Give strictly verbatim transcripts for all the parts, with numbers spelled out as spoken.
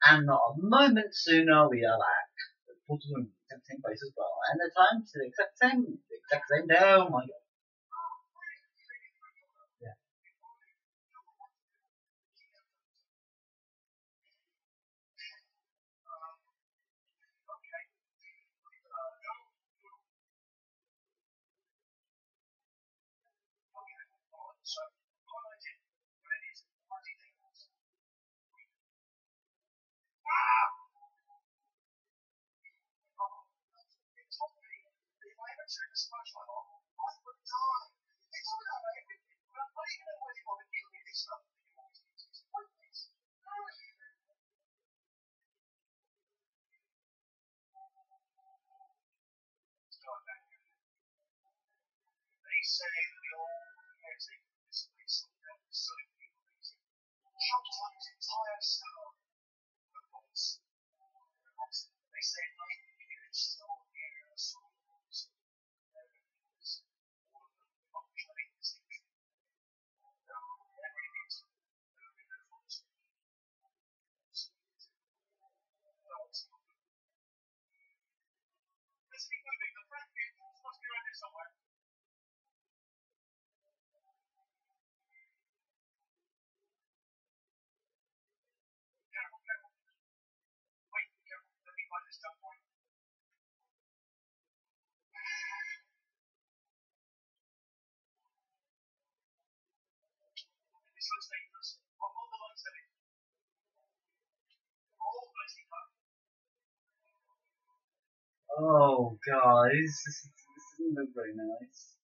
And not a moment sooner we are back. The portal's in the exact same place as well. And the time's the exact same. The exact same. Oh my god. Yeah. Oh god, this, this, this doesn't look very nice.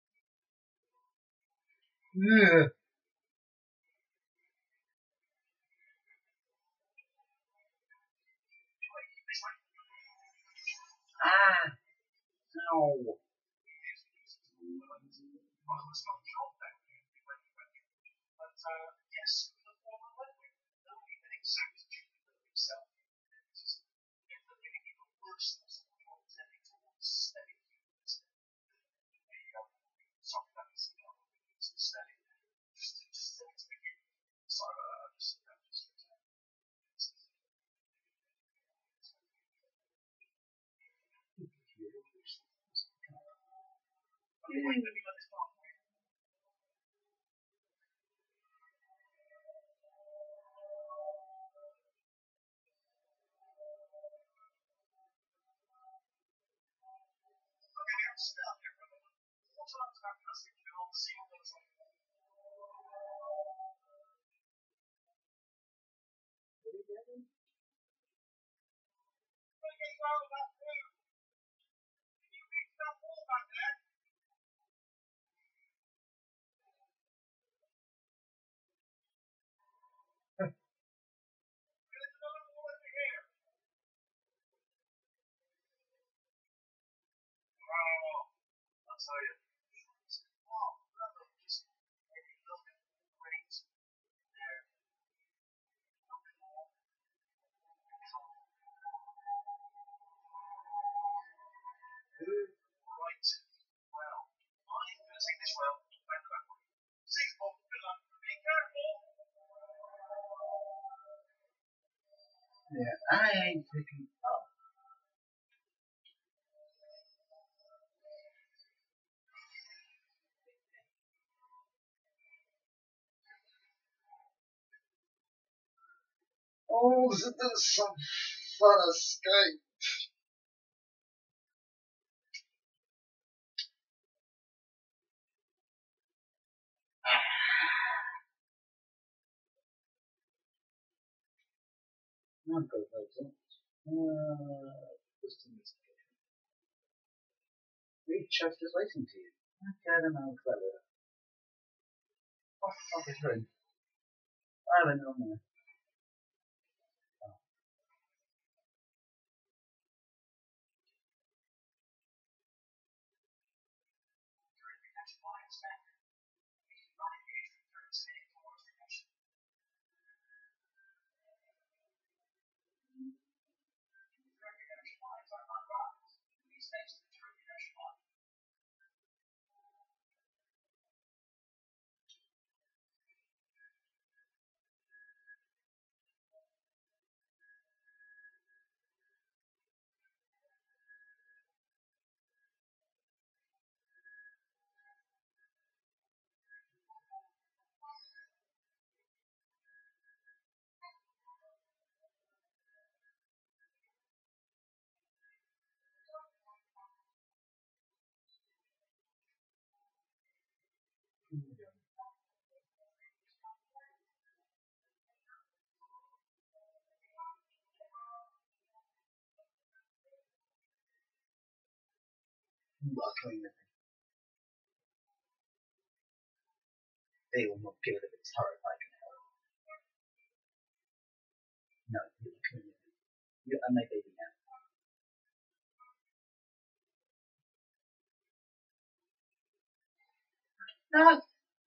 Ugh. Ah, no. Yeah, I ain't picking up. Oh, this is some fun escape. I've got those up. Uh, just investigation. Read chest is waiting to you. Okay, I don't know, clever. Off, off his room. I don't know. You are coming with me. They will not give it a turret like an arrow. No, you are coming with me. You are my baby now. No!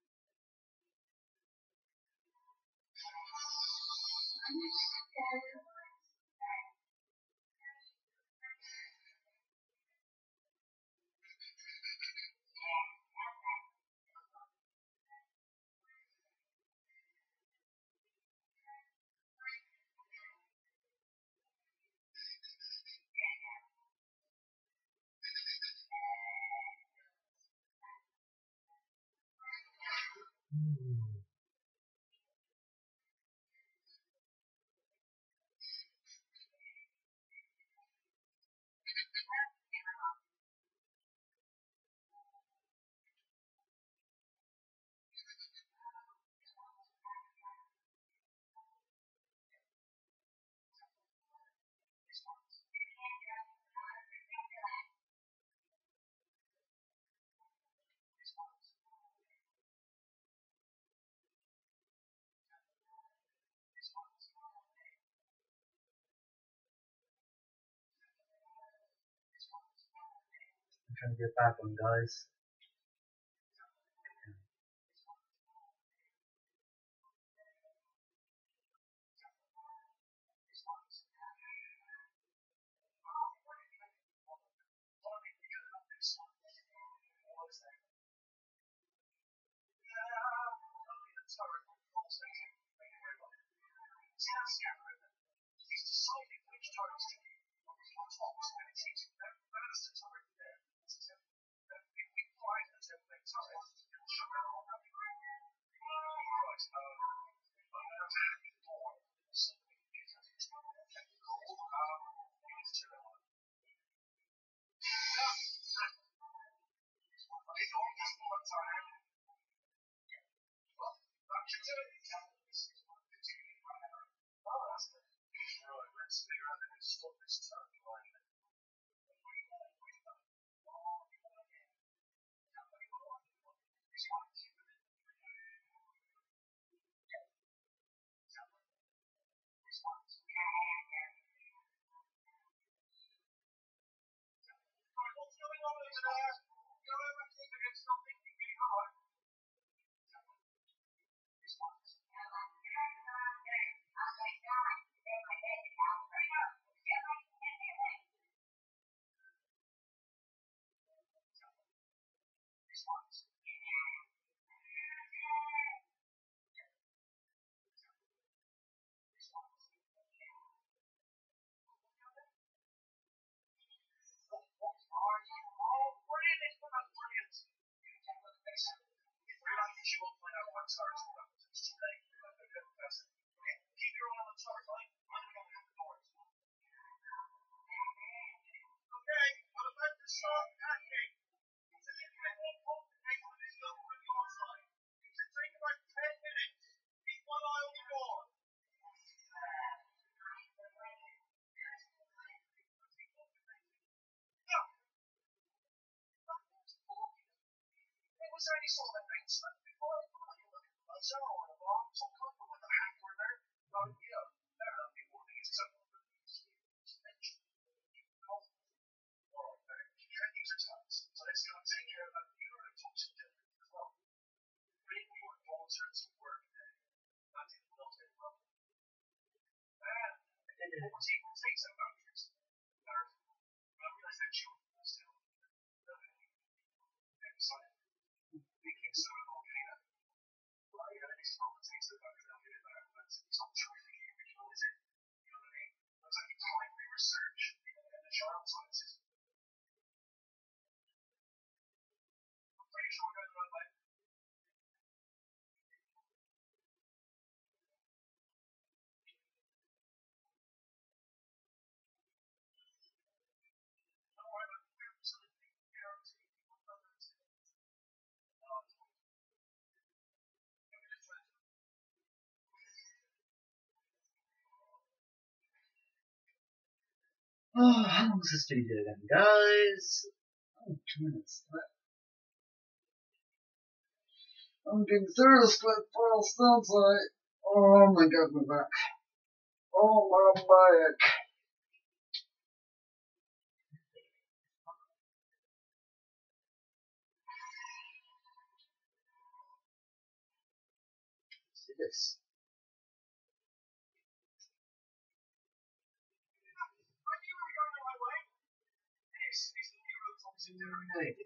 I'm trying to do a bad one, guys. Oh, how long is this video then, guys? Oh, two minutes. I'm getting serious with false outside. Oh my god, my back. Oh my back. See this. Right.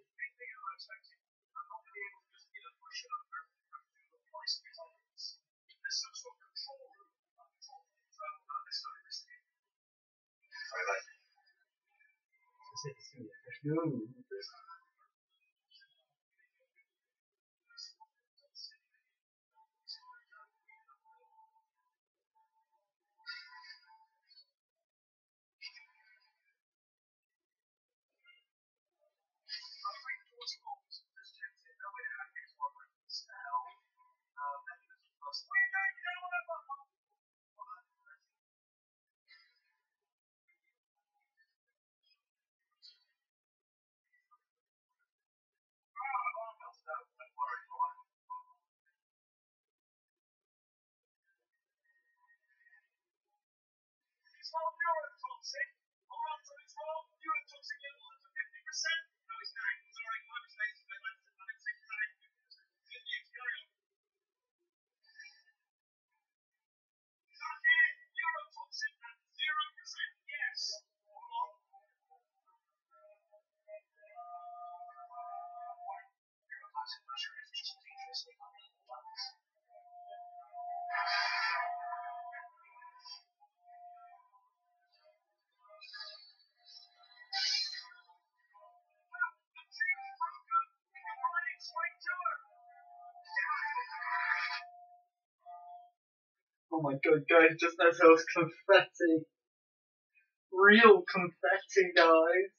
Oh my god, guys, just as I was confetti. Real confetti, guys.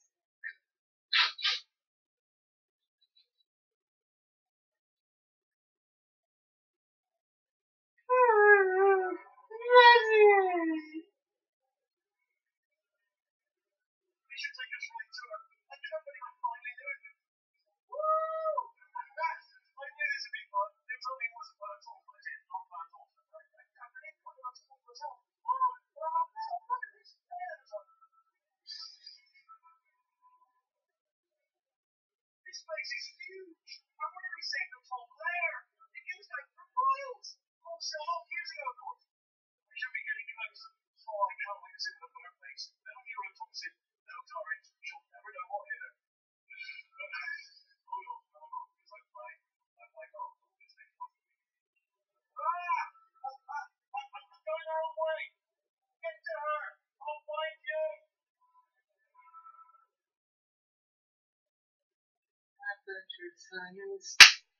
Adventure science.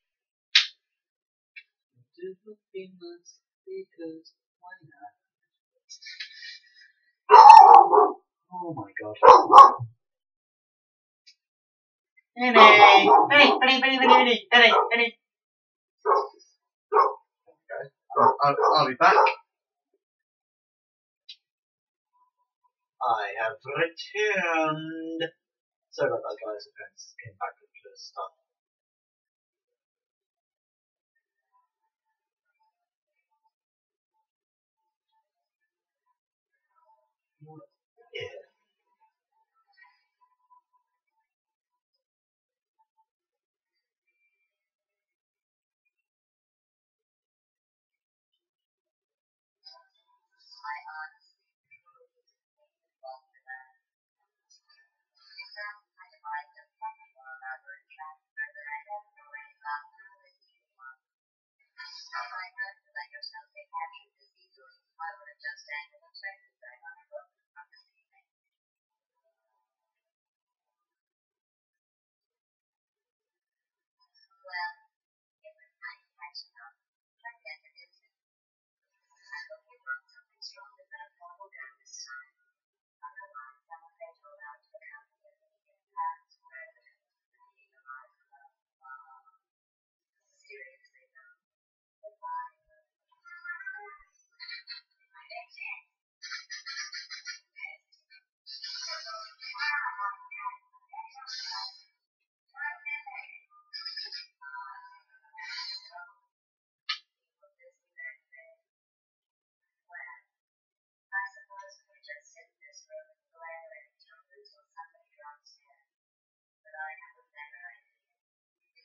Do the famous because why not? Oh my god. Penny! Penny! Penny! Penny! Penny! Penny! Penny! I'll, I'll, I'll be back. I have returned. Sorry about that, guys. The parents came back and just stuff. Yeah.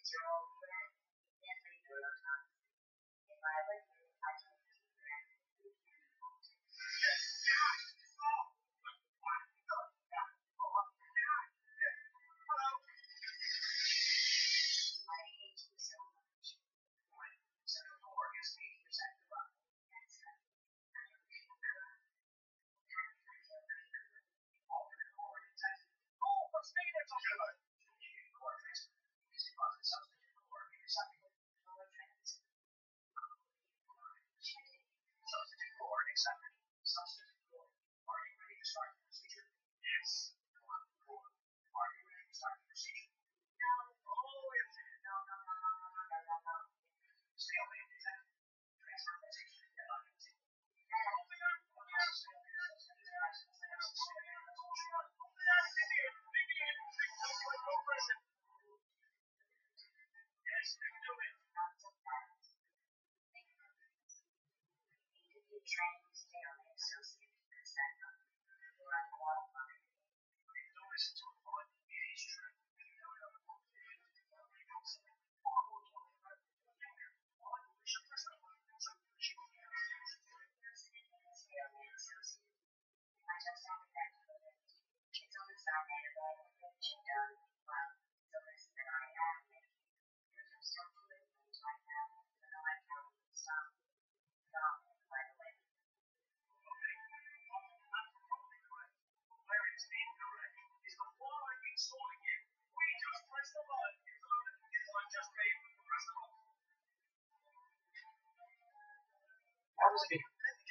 How does it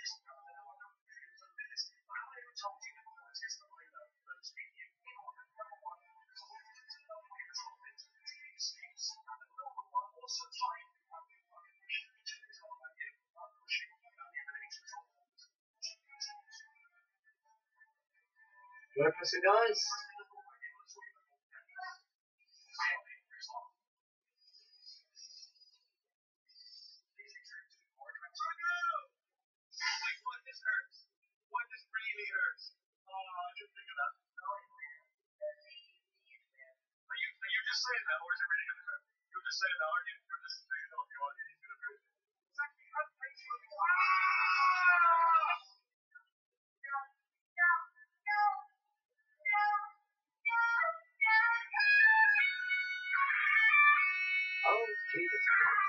You want to press it, guys? Oh, Jesus Christ.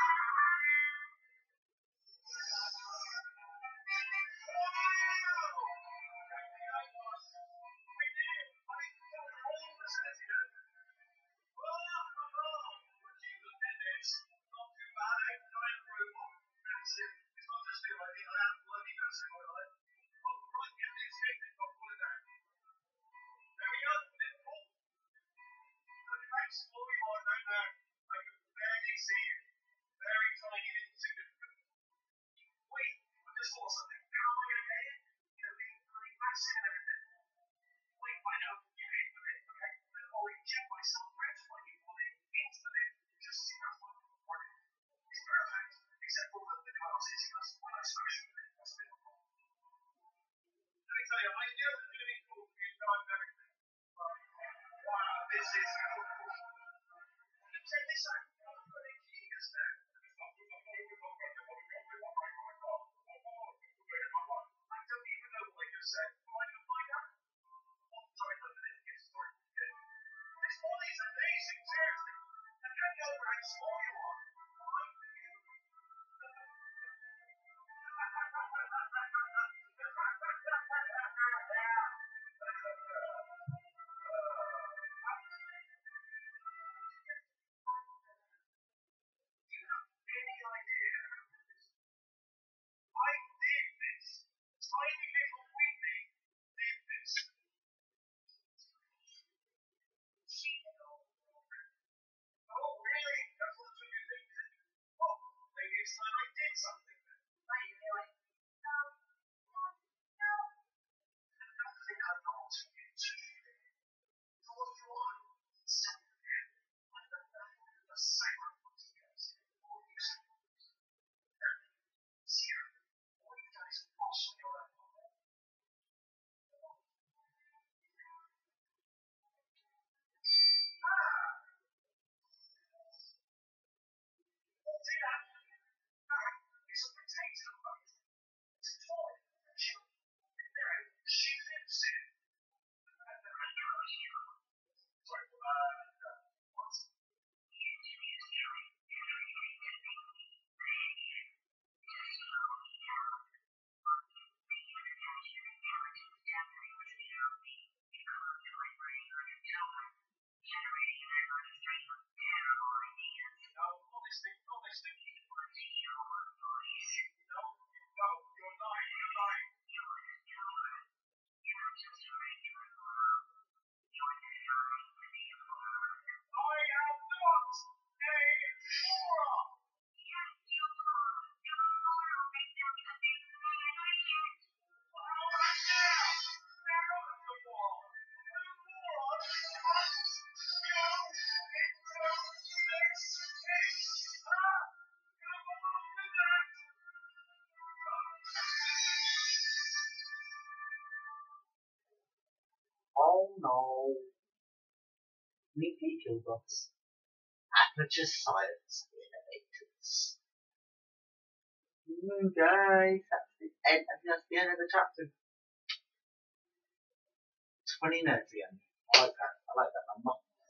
Oh no. Meet the Killbots. Aperture Science Innovators. Mm, guys, that's the end. I think that's the end of the chapter. Twenty minutes again. I like that. I like that number.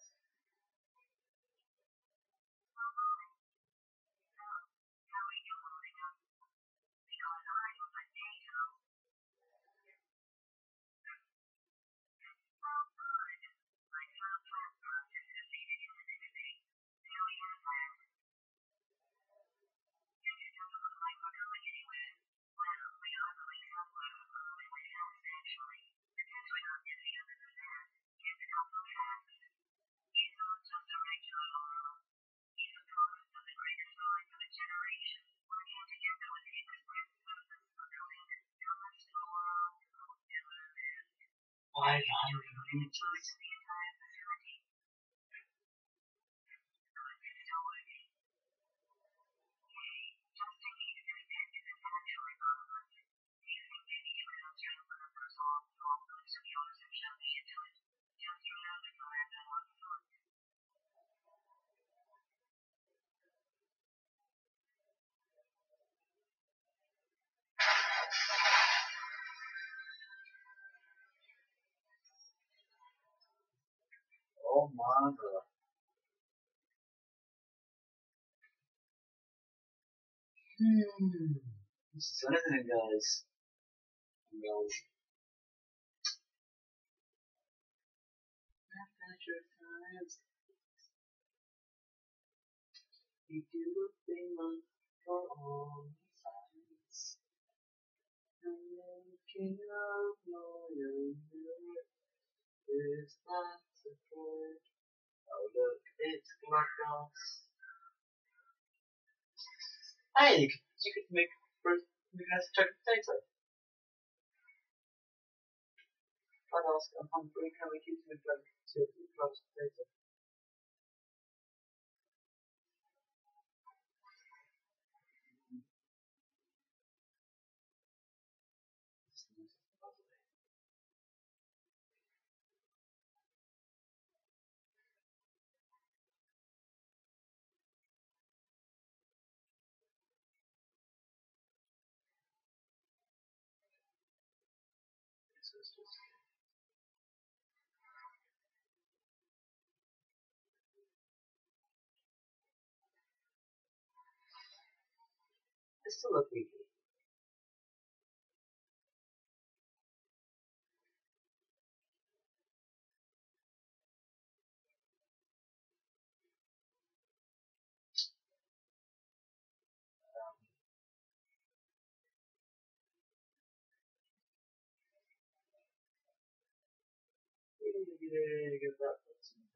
Five hundred meters. Oh my god. Hmm. This is anything, guys. Girls. Aperture Science. We do a thing for all science. And making love loyal. Is that support? Oh look, it's GLaDOS. Hey, you could, you could make first make us check potato. GLaDOS, I'm hungry, can we keep the blood to GLaDOS potato? It's still a big Yeah, get that.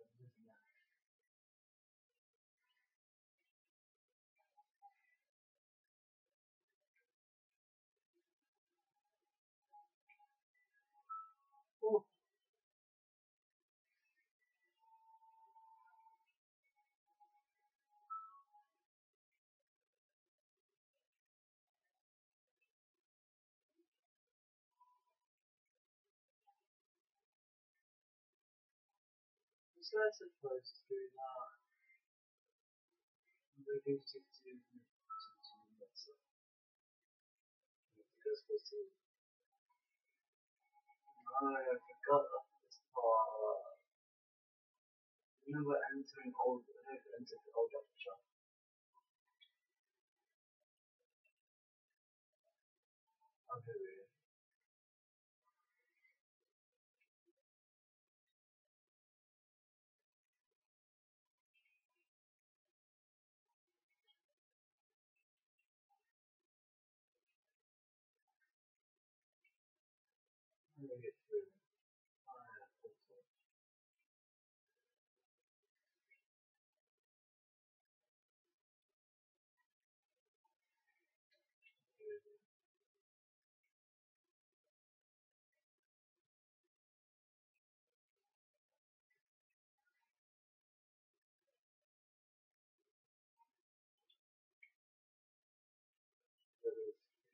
Oh, was I supposed to do that? Reduce it to minutes. Because this is. I forgot this part. You know, we're entering old. I know entered the old shop. I'm here. I'm gonna get through.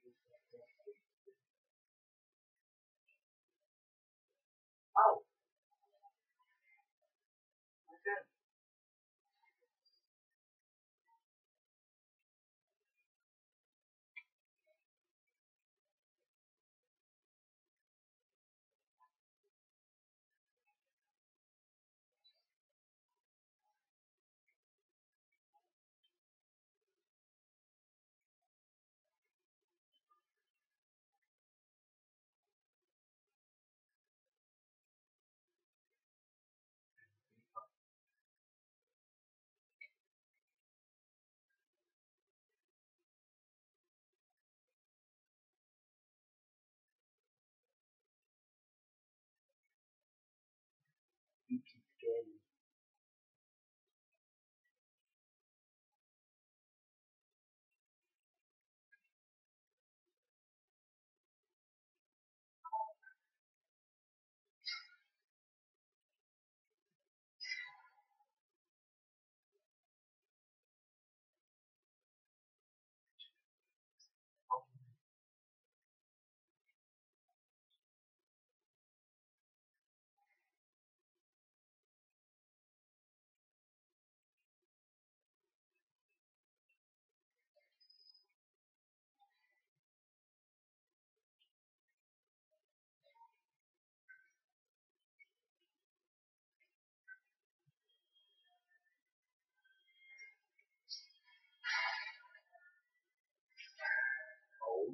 Oh! Good. Inky skin. Oh.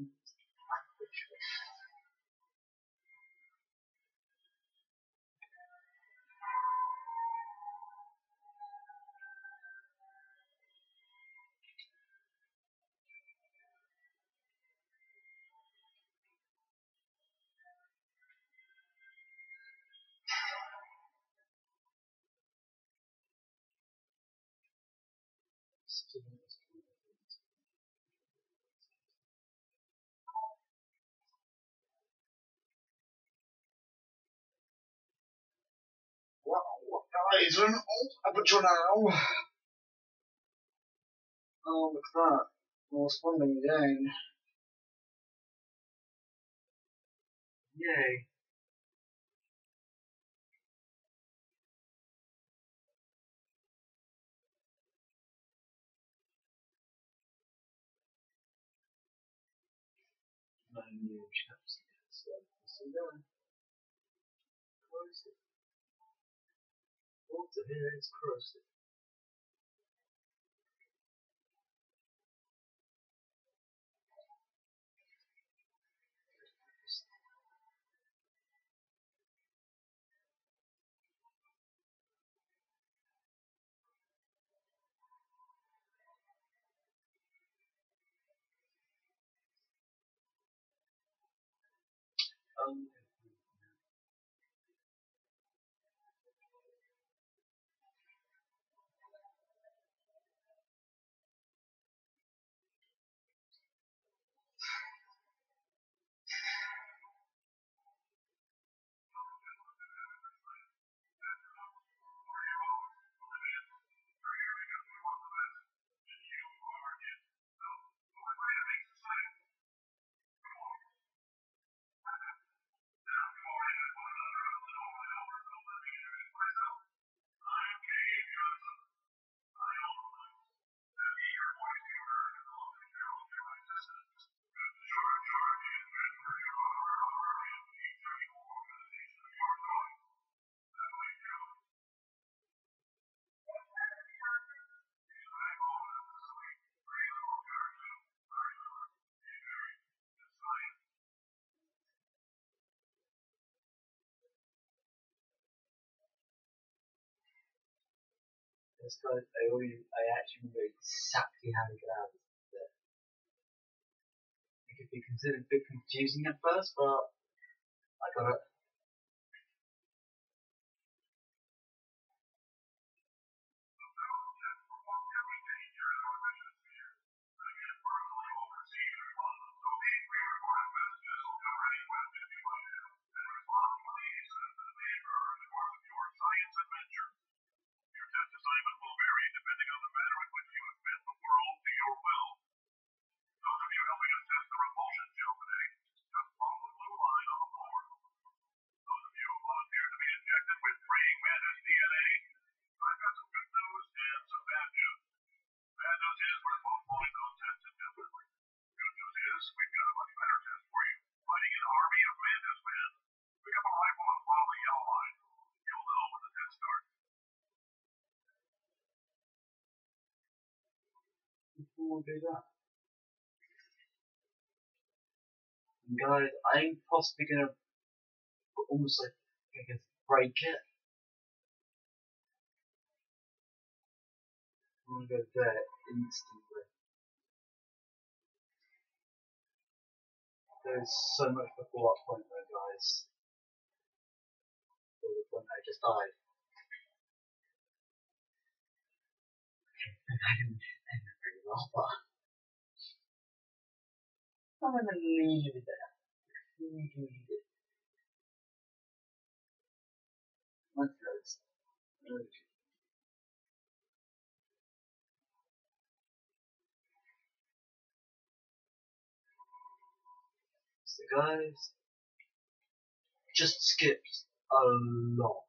What, what guys, an old aperture now. Oh, look at that. More spawning again. Yay. No new chaps yet, so see that. Corrosive. Water here is corrosive. Um, It's kind of, I, always, I actually remember exactly how to get out of it. It could be considered a bit confusing at first, but I got it. want to do that. And guys, I'm possibly gonna almost like gonna break it. I'm gonna go there instantly. There's so much before that point though, guys. Before the point I just died. I didn't end it very well, but I'm gonna leave it there. Leave it. Let's go. So guys, just skipped a lot.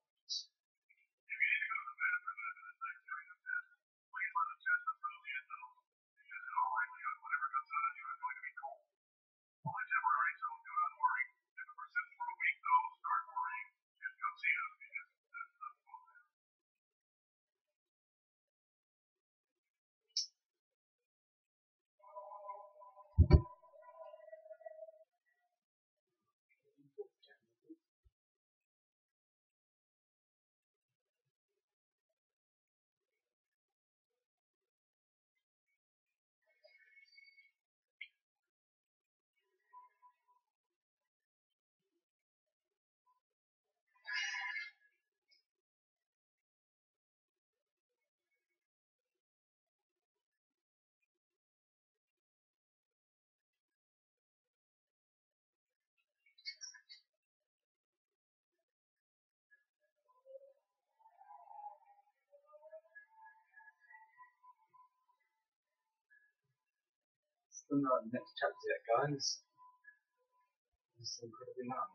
Still not the next chapter yet, guys. This is incredibly long.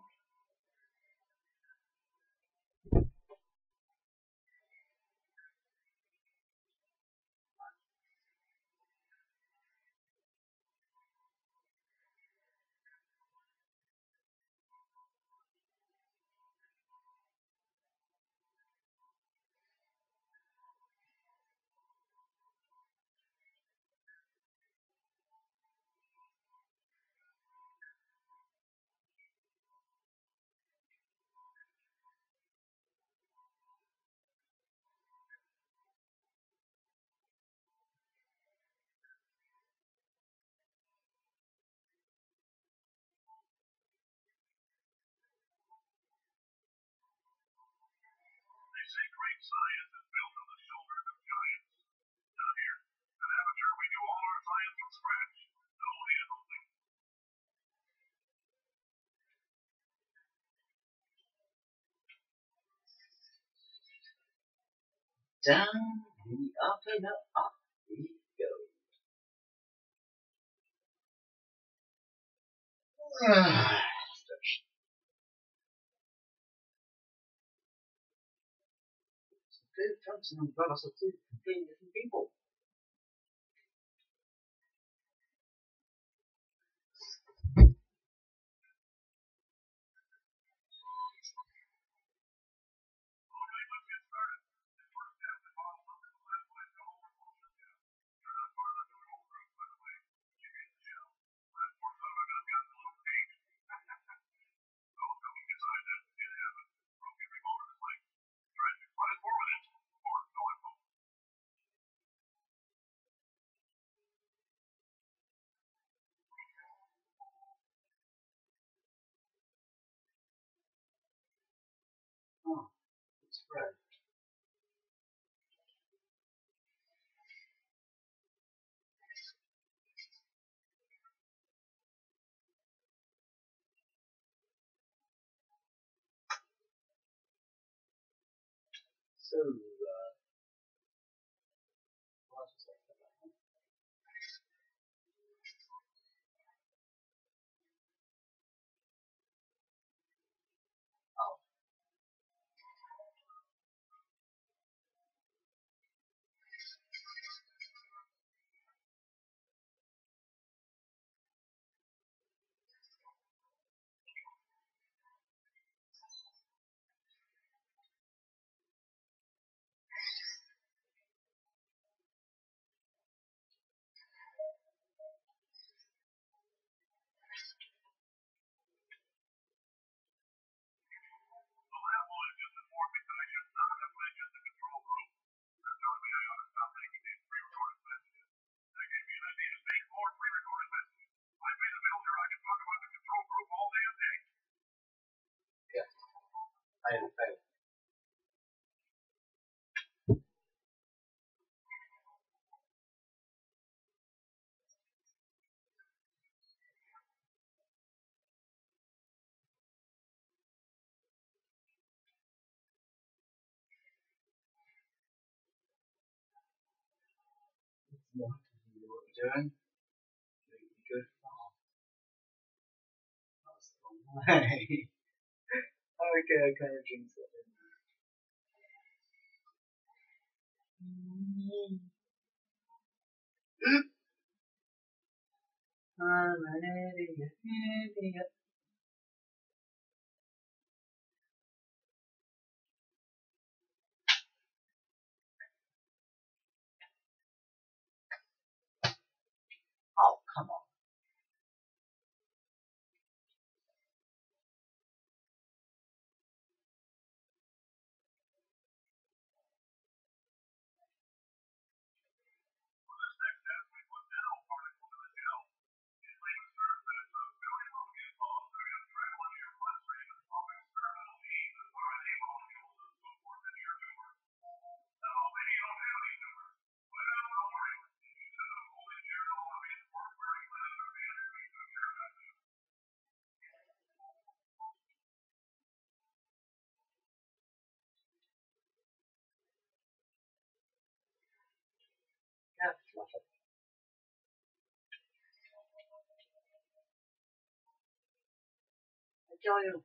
Down the up and up, up we go. Good Thompson and Brothers are two completely different people. Oh, it's red. So, uh, what was that? Oh, fail, fail. What are you doing? Really good farm. That's the wrong way. Okay, I kind of jinxed it, didn't I? I'm an idiot, idiot. Oh, come on. Yeah, fluff it. I tell you.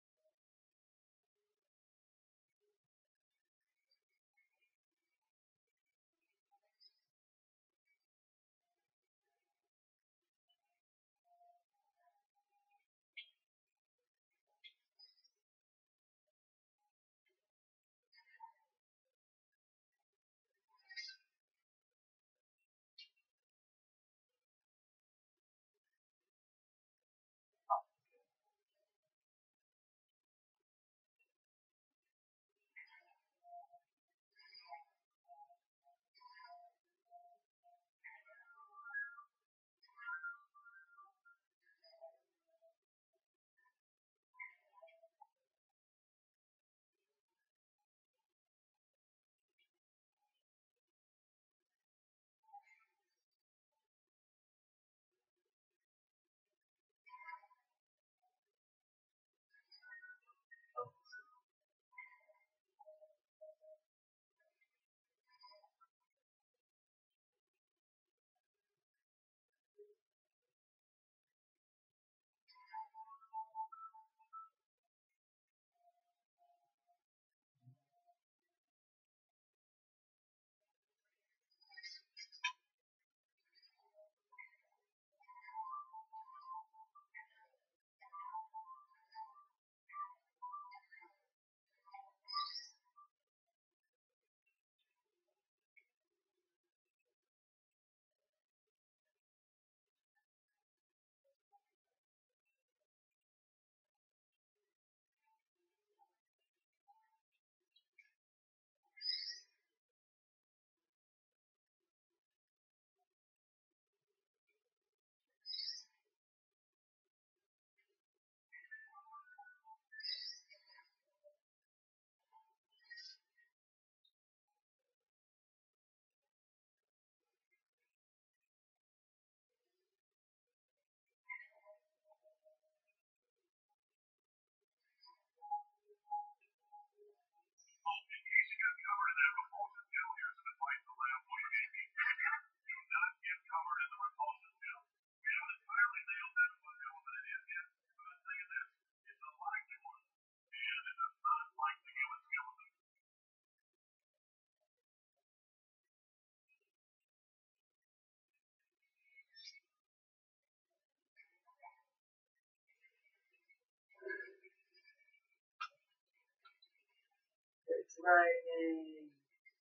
It's raining.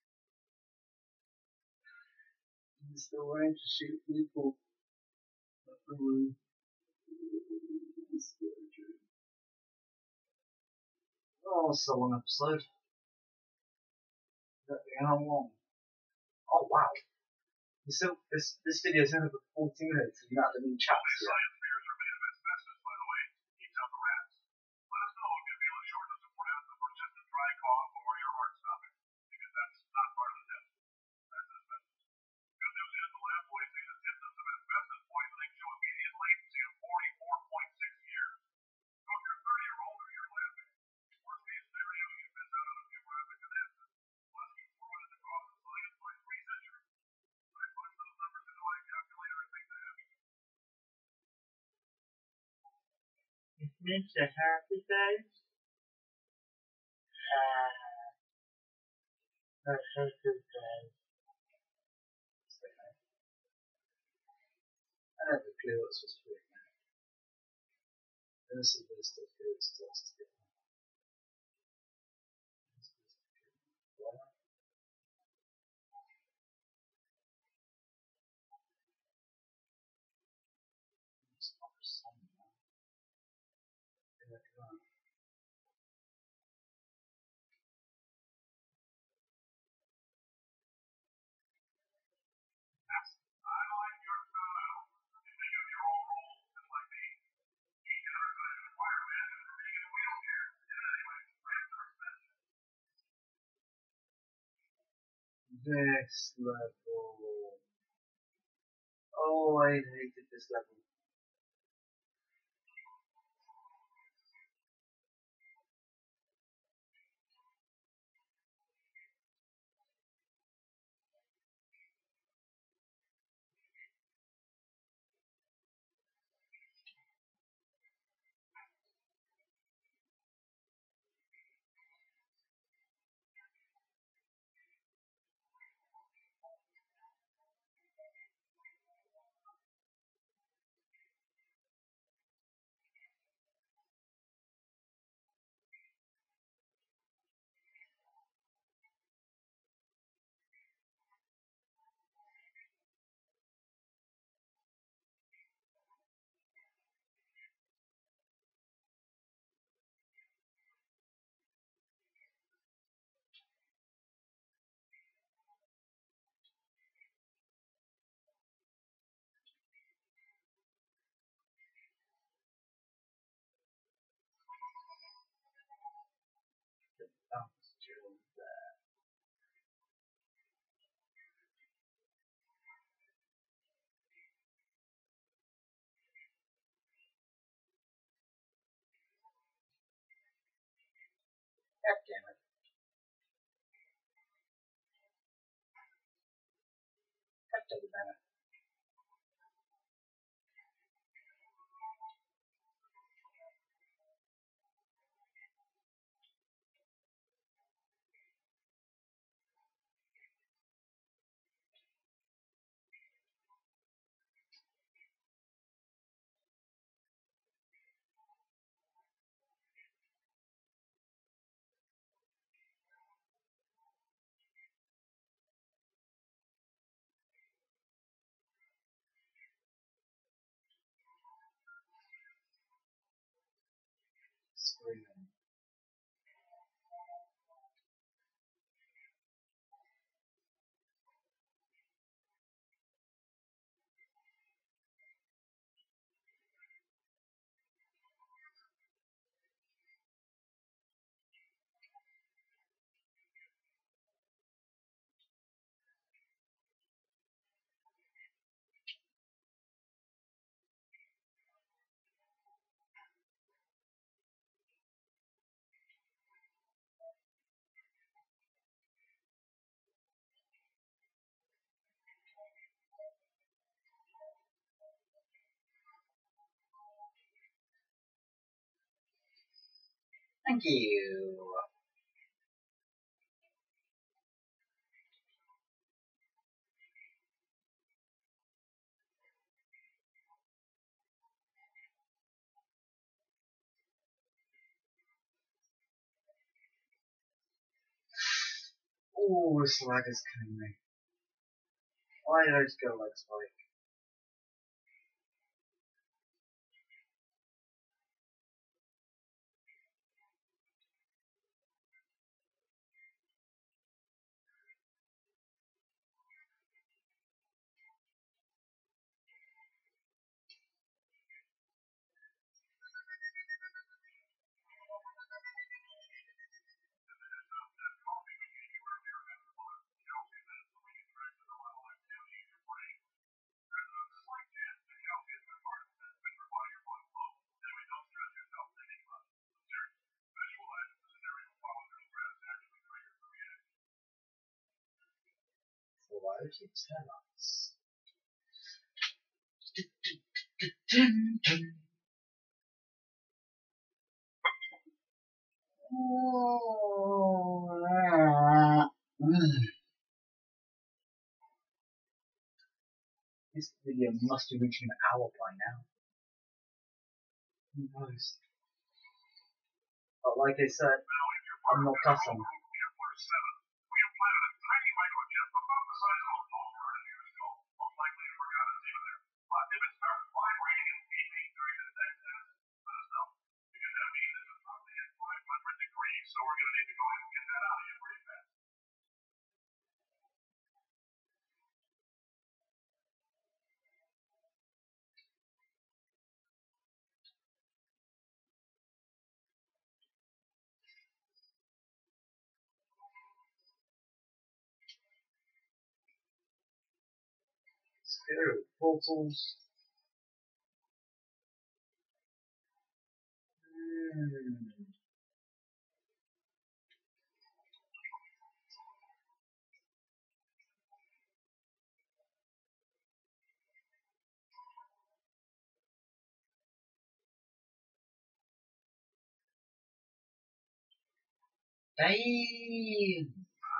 It's still raining to shoot people. Oh, it's a long episode. That be how long? Oh wow. This this this video is only for forty minutes and you haven't even chat yet. Mister Happy Days? Ah, that's so good, guys. I don't have a clue what's supposed to be now. This is the stuff here. It's just a This level. Oh, I hated this level. Bounce drill there. God damn it. God damn it. Screaming. Thank you. Oh, this lag is killing me. Why did I just go like Spike? So why would you tell us? This video must be reaching an hour by now. Who knows? But like I said, I'm not cussing. Spirit portals. Hmm. Damn.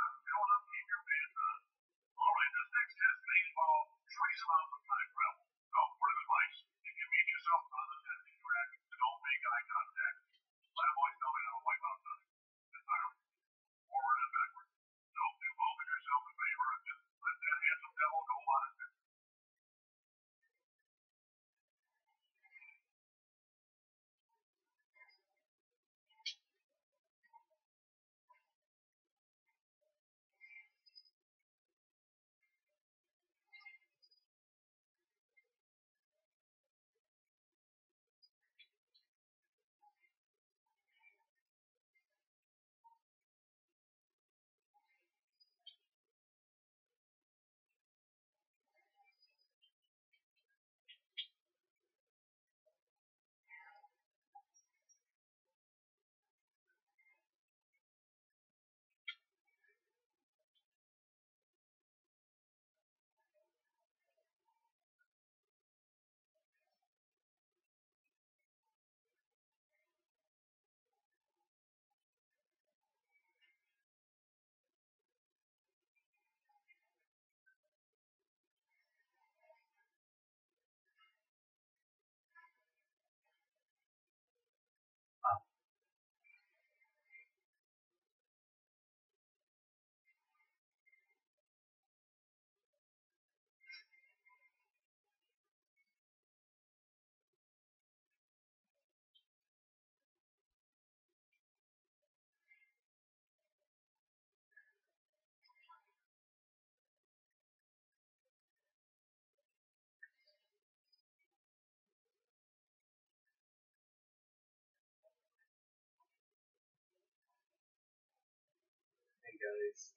Hey guys.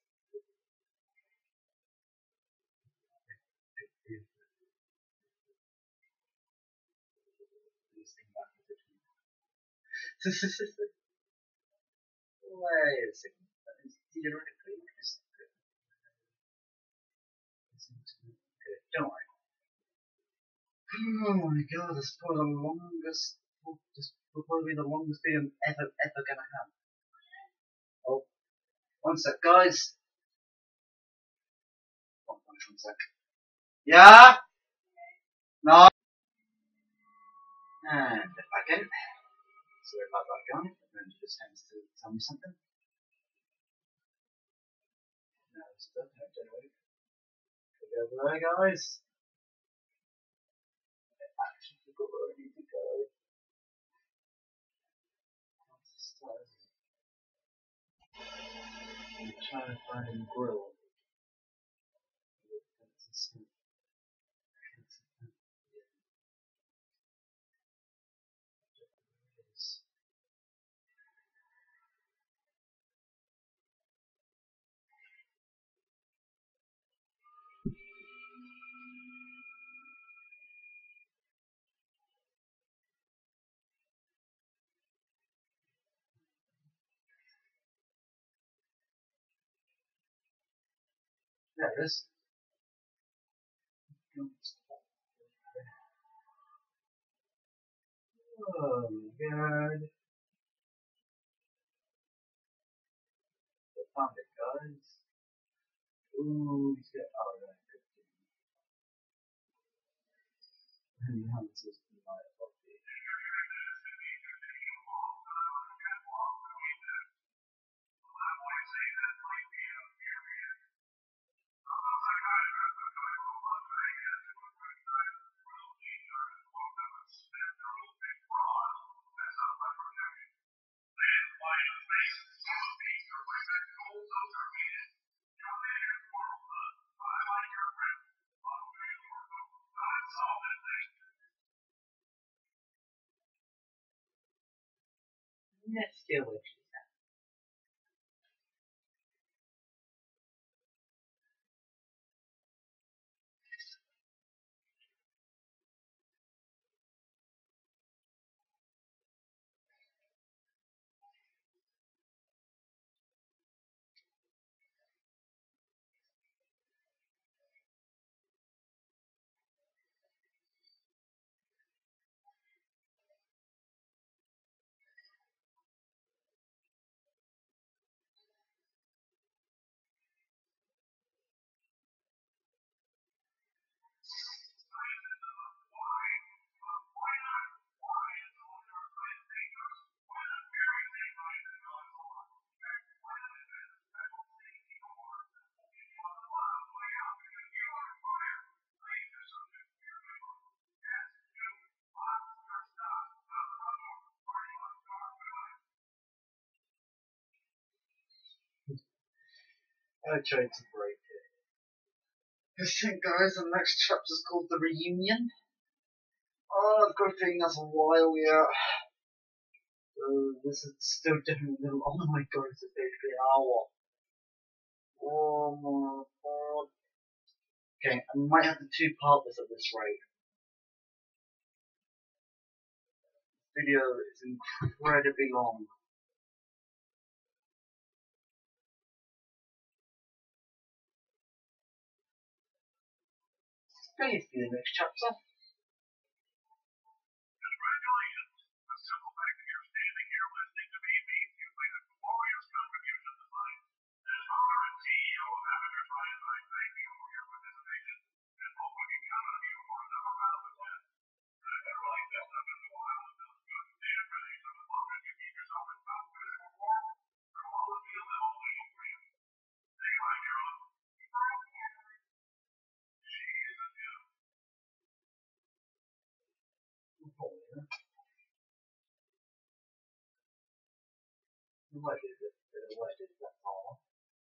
Wait a second. Theoretically, this good. Don't worry. Oh my god, this is probably the longest. This will probably be the longest video I'm ever, ever gonna have. Oh, one sec, guys. One, one, one sec. Yeah? No? And back in. Sorry about that, guy. I'm going to just have to tell me something. No, stuff, no, don't wait. Go there, guys. I actually forgot where I need to go. I'm trying to find a grill. There it is. Oh my god. found it, guys. Ooh, he's got. Oh, yeah, good. And now this is my update. Let's do it. I tried to break it. I think, guys, the next chapter's called The Reunion. Oh, I've got a feeling that's a while yet. So this is still definitely a little. Oh my god, it's basically an hour. Oh my god. Okay, I might have to two part this at this rate. This video is incredibly long. Please be the next chapter. What is it? What is that all?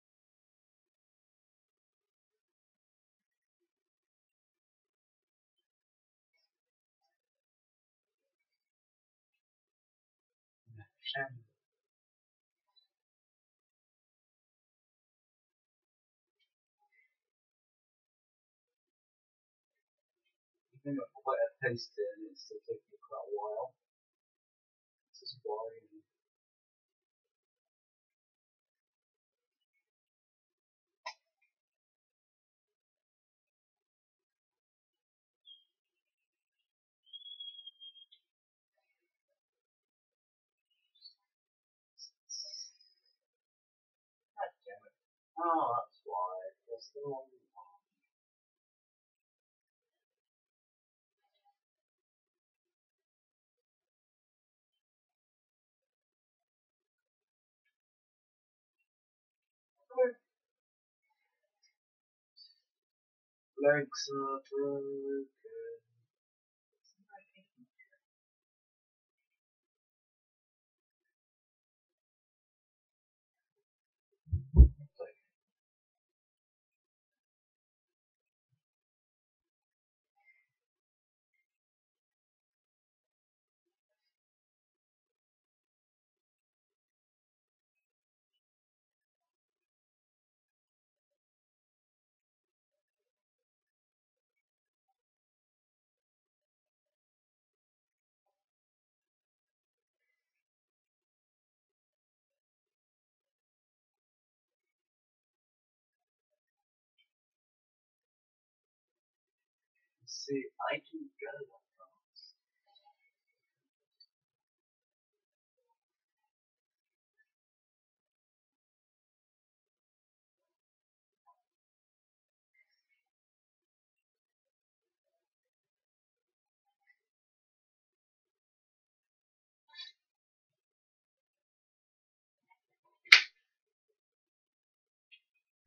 Shame. I think I've quite a paste it and it's still taking quite a while. This is boring. God damn it. Oh, that's why. There's still only one. Legs are broken. See, I can go that fast.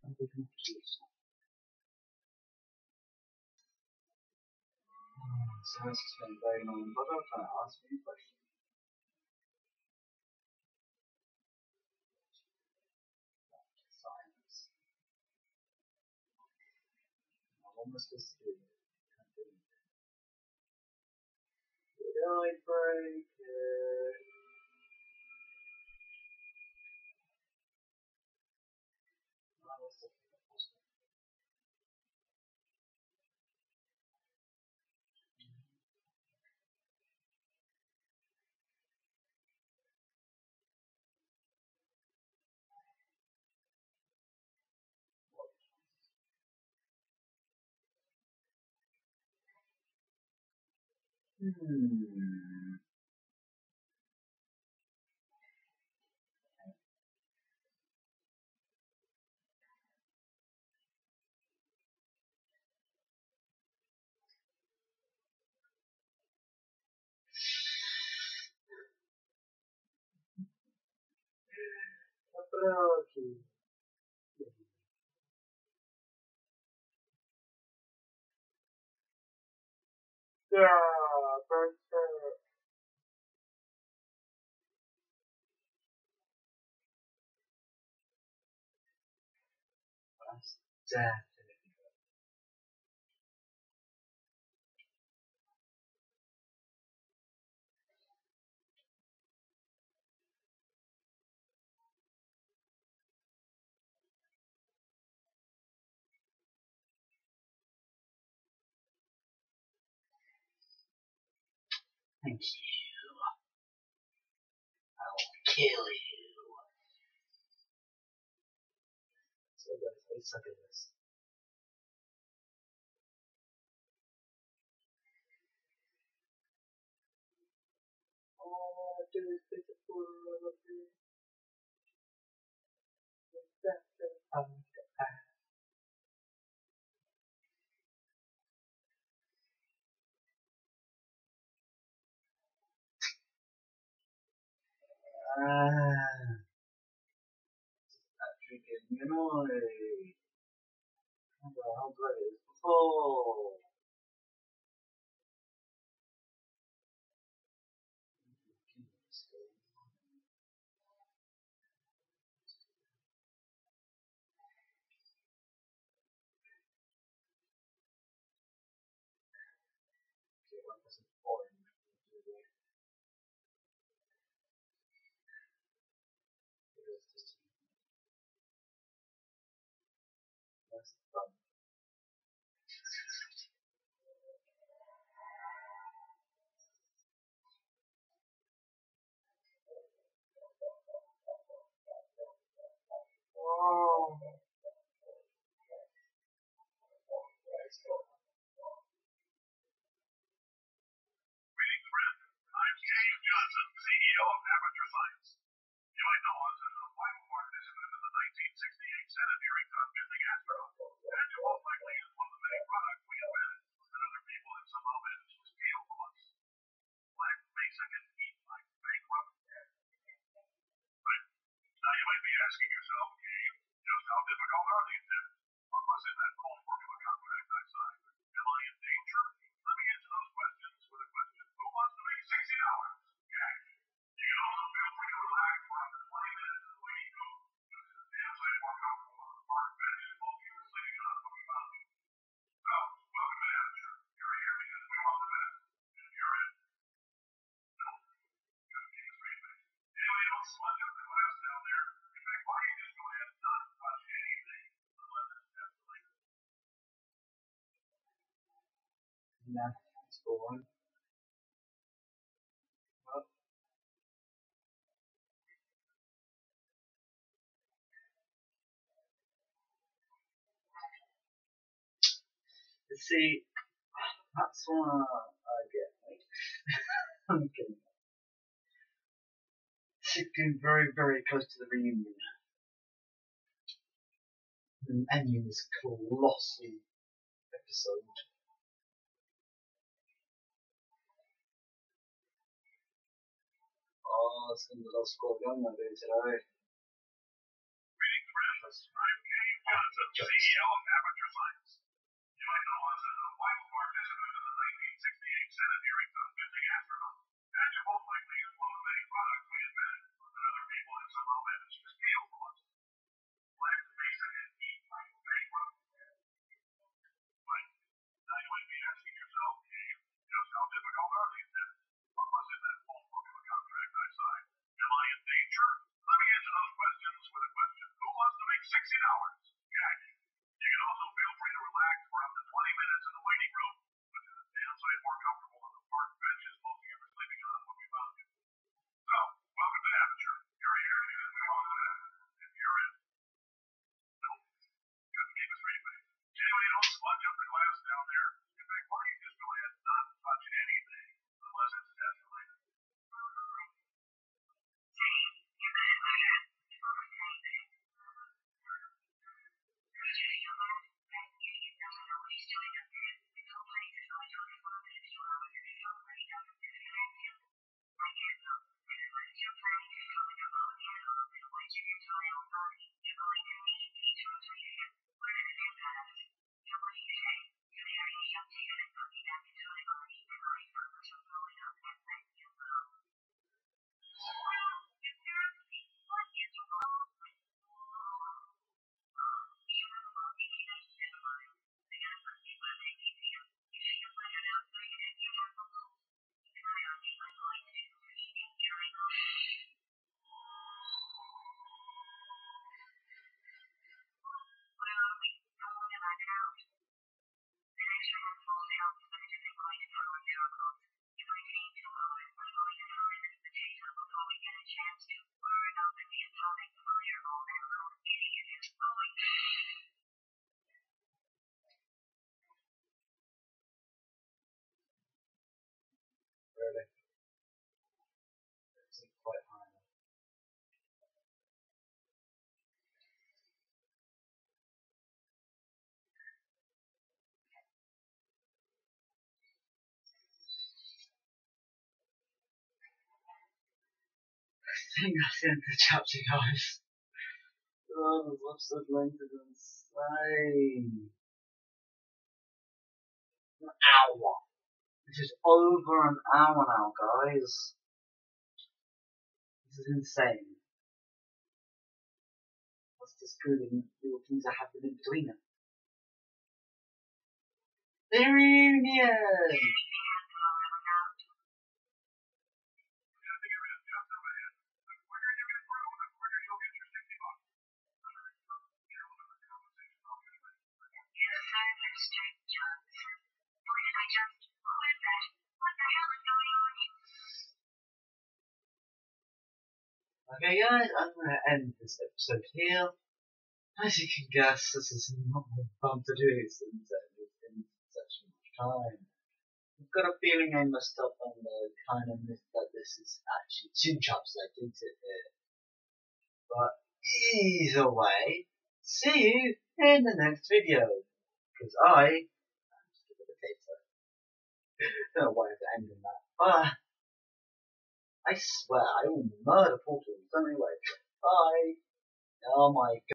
And we can choose. So this has been very long, but I'll try to ask you a question. Science. I'm almost as good. Did I break it? Hmm. Approaching. Yeah, but uh, that's definitely. Thank you. I'll kill you. So guys, I suck at this. Oh, do is beautiful. Ah, that freaking, you know, eh, how do I, how do I do this? Oh, okay, what was it? Orange. That's done. Oh. Greetings, friend. I'm Dave Johnson, C E O of Aperture Science. You might know us as a vital participant in the nineteen sixty-eight Senate hearing on missing astronauts, and you most likely use one of the many products we invented that other people have somehow managed to steal from us. Black, basic, and eat like bankrupt. Right. Now you might be asking yourself, Dave, just how difficult are these tests? What was in that cold formula contract I signed? Am I in danger? Let me answer those questions with a question. Who wants to make sixty dollars? Cash. You can also feel free to relax for up to twenty minutes as we go. Just as damn sight more comfortable on the park bench while you were sleeping on when we found you. So, welcome to Aperture. You're here because we want the best. And you're in. No. Good keep a straight face. Anybody else smudge up the glass down there? In fact, why don't you just go ahead and not touch anything unless it's absolutely. Nah, it's boring. Well, you see, that's what I get, right? I'm kidding. Sitting very, very close to the reunion. And ending this colossal episode. Oh, it's going to be a lot of score young that day today. Greetings, friends. I'm Dave Johnson, C E O of Aperture Science. You might know us as a vital participant in the nineteen sixty-eight Senate hearings on missing astronauts. And you most likely use one of the many products we invented that other people have somehow managed to steal from us. Let's face it and eat like bankrupt. But now you might be asking yourself, Dave, just how difficult are these tests? What was in that phone book of a contract I signed? Am I in danger? Let me answer those questions with a question. Who wants to make sixteen hours? Yeah. You can also feel free to relax for up to twenty minutes in the waiting room, which is a damn sight more comfortable than the park benches most of you were sleeping on when we found you. So, welcome to Aperture. You're here because we want to have, and you're in. No, couldn't keep a straight face. Anyway, don't sludge up the glass down there. In fact, why don't you just go ahead and not touch anything, unless it's test related. Really? It's quite high. I think that's the end of the chapter, guys. Oh, this episode length is insane. An hour. This is over an hour now, guys. This is insane. Let's just go and do the things that happen in between them. The reunion! Okay guys, I'm going to end this episode here. As you can guess, this is not more fun to do since it's been such much time. I've got a feeling I messed up on the kind of myth that this is actually two chapters I did it here. But either way, see you in the next video. Because I am just a potato. Don't know why I have to end on that. But I swear I will murder Portals anyway. Bye. Oh my god.